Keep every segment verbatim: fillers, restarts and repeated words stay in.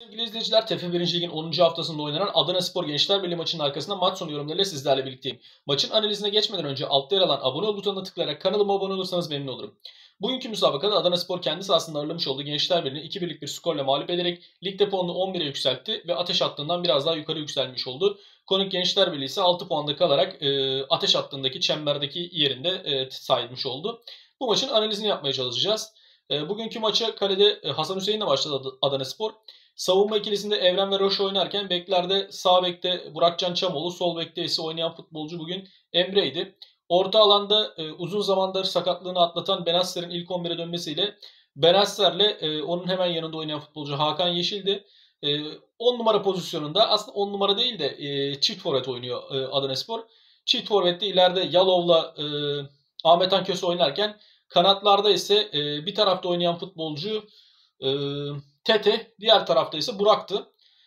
sevgili izleyiciler, T F bir. Lig'in onuncu haftasında oynanan Adanaspor Gençlerbirliği maçının arkasında maç sonu yorumlarıyla sizlerle birlikteyim. Maçın analizine geçmeden önce altta yer alan abone ol butonuna tıklayarak kanalıma abone olursanız memnun olurum. Bugünkü müsabakada Adanaspor kendi sahasında ağırlamış olduğu Gençlerbirliği'ni iki birlik bir skorla mağlup ederek ligde puanını on bire yükseltti ve ateş hattından biraz daha yukarı yükselmiş oldu. Konuk Gençlerbirliği ise altı puanda kalarak e, ateş hattındaki çemberdeki yerinde e, saymış oldu. Bu maçın analizini yapmaya çalışacağız. E, bugünkü maça kalede Hasan Hüseyin'le başladı Adanaspor. Savunma ikilisinde Evren ve Roş oynarken beklerde sağ bekte Burakcan Çamoğlu, sol bekte ise oynayan futbolcu bugün Emre'ydi. Orta alanda e, uzun zamandır sakatlığını atlatan Benasser'in ilk on bire dönmesiyle Benasser'le e, onun hemen yanında oynayan futbolcu Hakan Yeşil'di. on numara pozisyonunda aslında on numara değil de e, çift forvet oynuyor e, Adanaspor. Çift forvette ileride Yalov'la e, Ahmet Han Köse oynarken kanatlarda ise e, bir tarafta oynayan futbolcu e, Tete, diğer tarafta ise Burak'tı.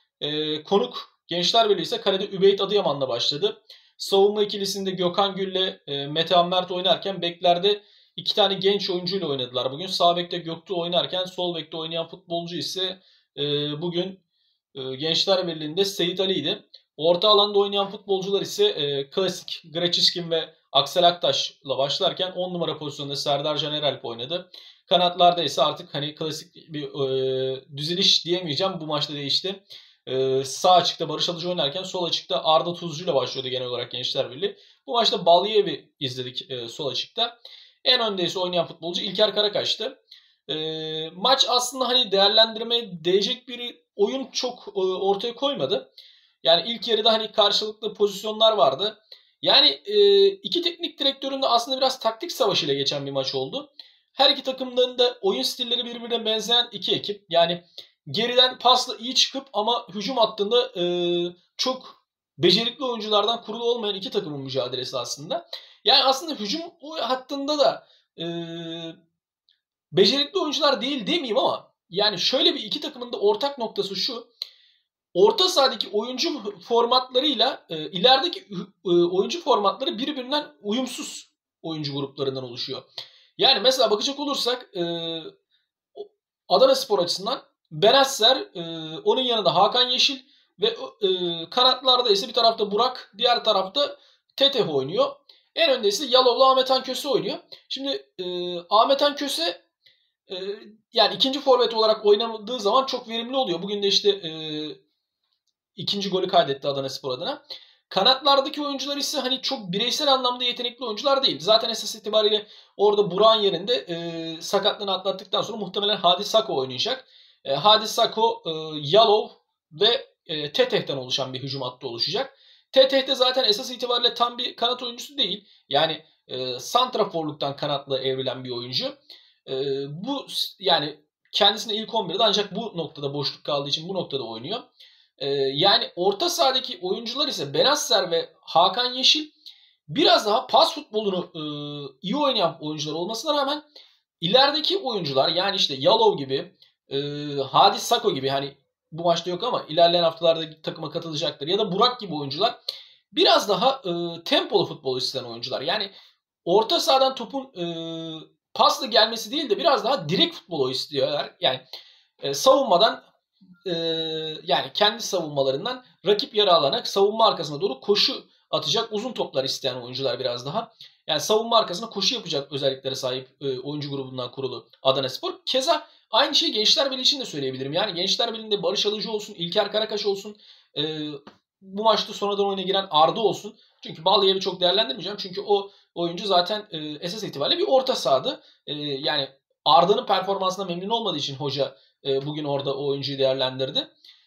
E, konuk Gençlerbirliği ise kalede Übeyt Adıyaman'la başladı. Savunma ikilisinde Gökhan Gül'le e, Metehan Mert oynarken beklerde iki tane genç oyuncuyla oynadılar bugün. Sağ bekte Göktuğ oynarken sol bekte oynayan futbolcu ise e, bugün e, Gençlerbirliği'nde Seyit Ali'ydi. Orta alanda oynayan futbolcular ise e, klasik Greçiskin ve Aksel Aktaş'la başlarken on numara pozisyonunda Serdar Caneralp oynadı. Kanatlarda ise artık hani klasik bir e, düzeliş diyemeyeceğim. Bu maçta değişti. E, sağ açıkta Barış Alıcı oynarken sol açıkta Arda Tuzcu ile başlıyordu genel olarak Gençlerbirliği. Bu maçta Balyev'i izledik e, sol açıkta. En önde ise oynayan futbolcu İlker Karakaş'tı. E, maç aslında hani değerlendirmeye değecek bir oyun çok e, ortaya koymadı. Yani ilk yarıda hani karşılıklı pozisyonlar vardı. Yani e, iki teknik direktörün de aslında biraz taktik savaşıyla geçen bir maç oldu. Her iki takımların da oyun stilleri birbirine benzeyen iki ekip. Yani geriden pasla iyi çıkıp ama hücum hattında e, çok becerikli oyunculardan kurulu olmayan iki takımın mücadelesi aslında. Yani aslında hücum hattında da e, becerikli oyuncular değil demeyeyim ama yani şöyle bir iki takımın da ortak noktası şu. Orta sahadaki oyuncu formatlarıyla e, ilerideki e, oyuncu formatları birbirinden uyumsuz oyuncu gruplarından oluşuyor. Yani mesela bakacak olursak e, Adanaspor açısından Benasser, e, onun yanında Hakan Yeşil ve e, kanatlarda ise bir tarafta Burak, diğer tarafta Tete oynuyor. En önde ise Yalov'la Ahmet Han Köse oynuyor. Şimdi e, Ahmet Han Köse e, yani ikinci forvet olarak oynadığı zaman çok verimli oluyor. Bugün de işte e, ikinci golü kaydetti Adanaspor adına. Kanatlardaki oyuncular ise hani çok bireysel anlamda yetenekli oyuncular değil. Zaten esas itibariyle orada Burak'ın yerinde e, sakatlığını atlattıktan sonra muhtemelen Hadi Sako oynayacak. E, Hadi Sako, e, Yalov ve e, Teteh'ten oluşan bir hücum hattı oluşacak. Teteh de zaten esas itibariyle tam bir kanat oyuncusu değil. Yani e, santraforluktan kanatla evrilen bir oyuncu. E, bu yani kendisine ilk on birde ancak bu noktada boşluk kaldığı için bu noktada oynuyor. Yani orta sahadaki oyuncular ise Benasser ve Hakan Yeşil biraz daha pas futbolunu e, iyi oynayan oyuncular olmasına rağmen ilerideki oyuncular yani işte Yalov gibi, e, Hadi Sako gibi hani bu maçta yok ama ilerleyen haftalarda takıma katılacaktır ya da Burak gibi oyuncular biraz daha e, tempolu futbol isteyen oyuncular. Yani orta sahadan topun e, pasla gelmesi değil de biraz daha direkt futbolu istiyorlar. Yani e, savunmadan Ee, yani kendi savunmalarından rakip yarı alana savunma arkasına doğru koşu atacak uzun toplar isteyen oyuncular biraz daha. Yani savunma arkasına koşu yapacak özelliklere sahip e, oyuncu grubundan kurulu Adanaspor. Keza aynı şeyi Gençlerbirliği için de söyleyebilirim. Yani Gençlerbirliği'nde Barış Alıcı olsun, İlker Karakaş olsun, e, bu maçta sonradan oyuna giren Arda olsun. Çünkü Balyev'i çok değerlendirmeyeceğim. Çünkü o oyuncu zaten e, esas itibariyle bir orta sahadı. E, yani Arda'nın performansına memnun olmadığı için hoca bugün orada o oyuncuyu değerlendirdi.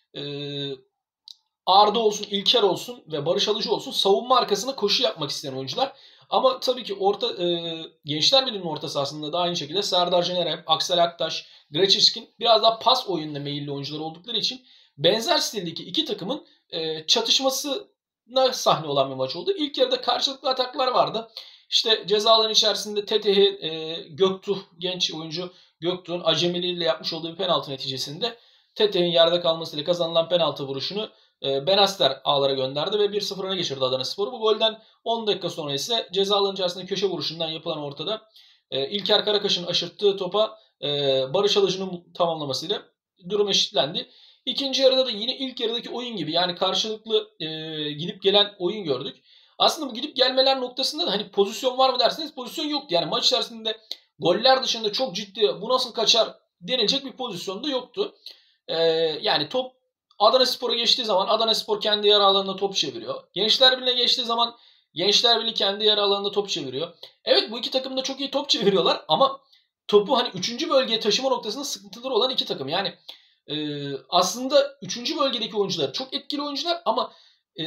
Arda olsun, İlker olsun ve Barış Alıcı olsun savunma arkasına koşu yapmak isteyen oyuncular. Ama tabii ki orta e, Gençlerbirliği'nin orta sahasında da aynı şekilde Serdar Caneralp, Aksel Aktaş, Greçiskin biraz daha pas oyununa meyilli oyuncular oldukları için benzer stildeki iki takımın e, çatışmasına sahne olan bir maç oldu. İlk yarıda karşılıklı ataklar vardı. İşte cezaların içerisinde Tete'yi e, Göktuğ genç oyuncu Göktuğ'un acemiliğiyle yapmış olduğu bir penaltı neticesinde Tete'nin yerde kalmasıyla kazanılan penaltı vuruşunu e, Benasser ağlara gönderdi ve bir sıfır öne geçirdi Adanaspor'u. Bu golden on dakika sonra ise cezaların içerisinde köşe vuruşundan yapılan ortada e, İlker Karakaş'ın aşırttığı topa e, Barış Alıcı'nın tamamlamasıyla durum eşitlendi. İkinci yarıda da yine ilk yarıdaki oyun gibi yani karşılıklı e, gidip gelen oyun gördük. Aslında bu gidip gelmeler noktasında da hani pozisyon var mı derseniz pozisyon yoktu. Yani maç içerisinde goller dışında çok ciddi bu nasıl kaçar denilecek bir pozisyon da yoktu. E, yani top Adanaspor'a geçtiği zaman Adanaspor kendi yarı alanında top çeviriyor. Gençler Birliği'ne geçtiği zaman Gençler Birliği kendi yarı alanında top çeviriyor. Evet bu iki takım da çok iyi top çeviriyorlar ama topu hani üçüncü bölgeye taşıma noktasında sıkıntıları olan iki takım. Yani e, aslında üçüncü bölgedeki oyuncular çok etkili oyuncular ama e,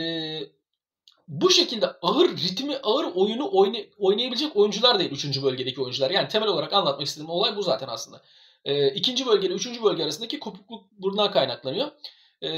bu şekilde ağır ritmi, ağır oyunu oynay- oynayabilecek oyuncular değil üçüncü bölgedeki oyuncular. Yani temel olarak anlatmak istediğim olay bu zaten aslında. E, ikinci bölge ile üçüncü bölge arasındaki kopukluk bundan kaynaklanıyor. E,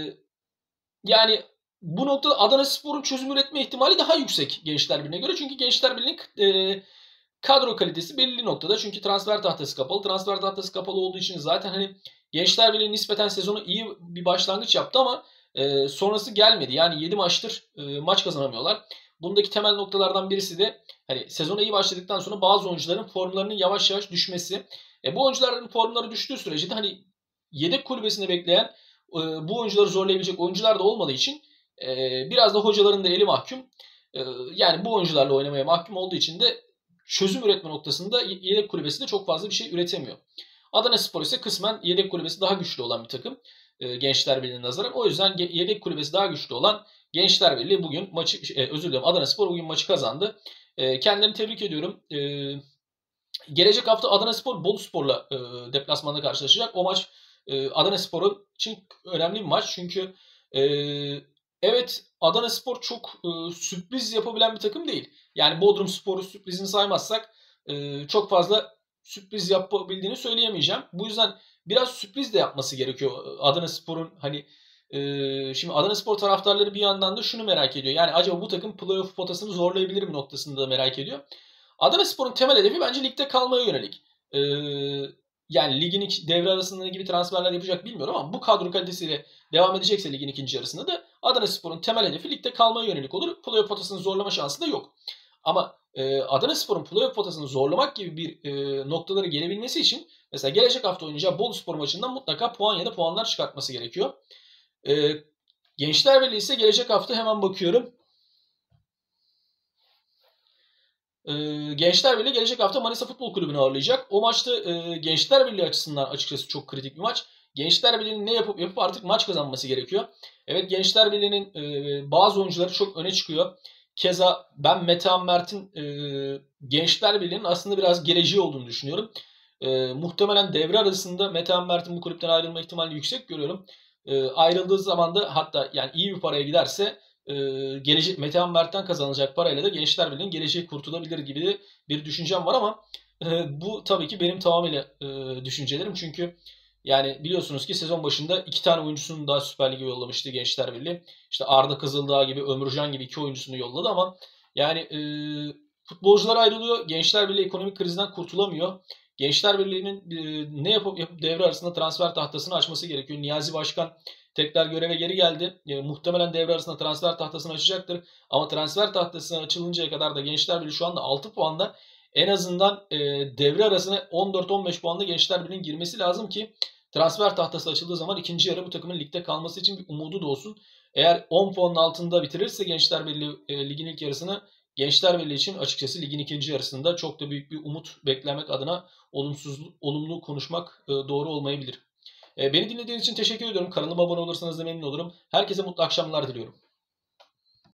yani bu noktada Adanaspor'un çözüm üretme ihtimali daha yüksek Gençler Birliği'ne göre. Çünkü Gençler Birliği'nin e, kadro kalitesi belli noktada. Çünkü transfer tahtası kapalı. Transfer tahtası kapalı olduğu için zaten hani Gençler Birliği nispeten sezonu iyi bir başlangıç yaptı ama e, sonrası gelmedi. Yani yedi maçtır e, maç kazanamıyorlar. Bundaki temel noktalardan birisi de hani sezona iyi başladıktan sonra bazı oyuncuların formlarının yavaş yavaş düşmesi. E, bu oyuncuların formları düştüğü sürece de hani yedek kulübesinde bekleyen e, bu oyuncuları zorlayabilecek oyuncular da olmadığı için e, biraz da hocaların da eli mahkum. E, yani bu oyuncularla oynamaya mahkum olduğu için de çözüm üretme noktasında yedek kulübesi de çok fazla bir şey üretemiyor. Adanaspor ise kısmen yedek kulübesi daha güçlü olan bir takım. E, Gençler Birliği'ne nazaran. O yüzden yedek kulübesi daha güçlü olan Gençler Birliği bugün maçı, e, özür dilerim Adanaspor bugün maçı kazandı. E, kendilerini tebrik ediyorum. E, gelecek hafta Adanaspor Boluspor'la e, deplasmanda karşılaşacak. O maç e, Adanaspor'un için önemli bir maç. Çünkü e, evet Adanaspor çok e, sürpriz yapabilen bir takım değil. Yani Bodrumspor'u sürprizini saymazsak e, çok fazla sürpriz yapabildiğini söyleyemeyeceğim. Bu yüzden biraz sürpriz de yapması gerekiyor Adanaspor'un hani e, şimdi Adanaspor taraftarları bir yandan da şunu merak ediyor. Yani acaba bu takım playoff potasını zorlayabilir mi noktasında da merak ediyor. Adanaspor'un temel hedefi bence ligde kalmaya yönelik. Ee, yani ligin devre arasında ne gibi transferler yapacak bilmiyorum ama bu kadro kalitesiyle devam edecekse ligin ikinci yarısında da Adanaspor'un temel hedefi ligde kalmaya yönelik olur. Playoff potasını zorlama şansı da yok. Ama e, Adanaspor'un playoff potasını zorlamak gibi bir e, noktalara gelebilmesi için mesela gelecek hafta oynayacağı Boluspor maçından mutlaka puan ya da puanlar çıkartması gerekiyor. E, Gençler Birliği ise gelecek hafta hemen bakıyorum. Ee, Gençler Birliği gelecek hafta Manisa Futbol Kulübü'nü ağırlayacak. O maçta e, Gençler Birliği açısından açıkçası çok kritik bir maç. Gençler Birliği'nin ne yapıp yapıp artık maç kazanması gerekiyor. Evet Gençler Birliği'nin e, bazı oyuncuları çok öne çıkıyor. Keza ben Metehan Mert'in e, Gençler Birliği'nin aslında biraz geleceği olduğunu düşünüyorum. E, muhtemelen devre arasında Metehan Mert'in bu kulüpten ayrılma ihtimalini yüksek görüyorum. E, ayrıldığı zaman da hatta yani iyi bir paraya giderse e, gelecek Metehan Mert'ten kazanılacak parayla da Gençler Birliği'nin geleceği kurtulabilir gibi bir düşüncem var ama e, bu tabii ki benim tamamıyla e, düşüncelerim. Çünkü yani biliyorsunuz ki sezon başında iki tane oyuncusunu daha Süper Lig'e yollamıştı Gençler Birliği. İşte Arda Kızıldağ gibi, Ömürcan gibi iki oyuncusunu yolladı ama yani e, futbolcular ayrılıyor. Gençler Birliği ekonomik krizden kurtulamıyor. Gençler Birliği'nin e, ne yapıp yapıp devre arasında transfer tahtasını açması gerekiyor. Niyazi Başkan tekrar göreve geri geldi. E, muhtemelen devre arasında transfer tahtasını açacaktır. Ama transfer tahtası açılıncaya kadar da Gençler Birliği şu anda altı puanda. En azından e, devre arasına on dört on beş puanda Gençler Birliği'nin girmesi lazım ki transfer tahtası açıldığı zaman ikinci yarı bu takımın ligde kalması için bir umudu da olsun. Eğer on puanın altında bitirirse Gençler Birliği e, ligin ilk yarısını Gençler Birliği için açıkçası ligin ikinci yarısında çok da büyük bir umut beklemek adına olumsuz, olumlu konuşmak e, doğru olmayabilir. E, beni dinlediğiniz için teşekkür ediyorum. Kanalıma abone olursanız da memnun olurum. Herkese mutlu akşamlar diliyorum.